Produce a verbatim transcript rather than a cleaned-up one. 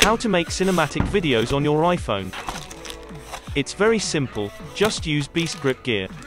How to make cinematic videos on your iPhone. It's very simple, just use Beastgrip gear.